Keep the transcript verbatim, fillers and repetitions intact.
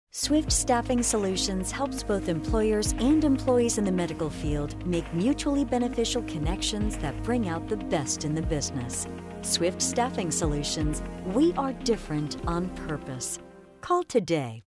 Swift Staffing Solutions helps both employers and employees in the medical field make mutually beneficial connections that bring out the best in the business. Swift Staffing Solutions, we are different on purpose. Call today.